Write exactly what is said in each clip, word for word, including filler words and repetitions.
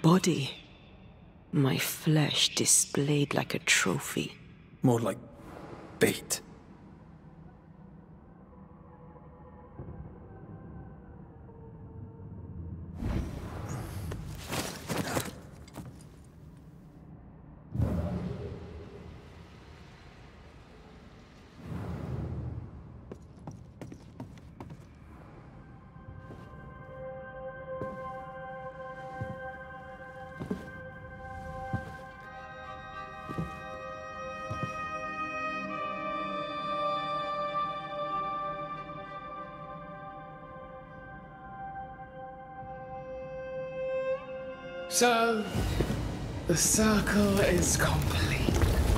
body. My flesh displayed like a trophy. More like bait. So, the circle is complete.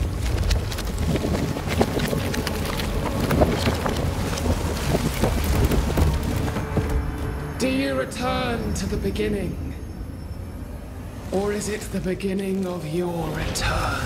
Do you return to the beginning? Or is it the beginning of your return?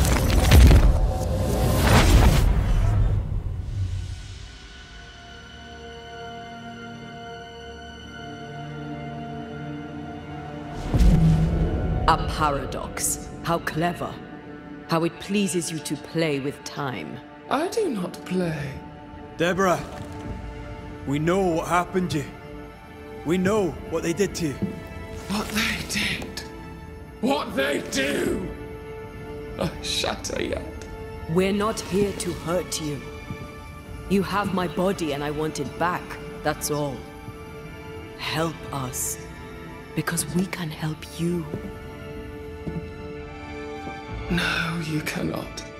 A paradox. How clever. How it pleases you to play with time. I do not play. Deborah, we know what happened to you. We know what they did to you. What they did. What they do. I shatter yet. We're not here to hurt you. You have my body and I want it back, that's all. Help us, because we can help you. No, you cannot.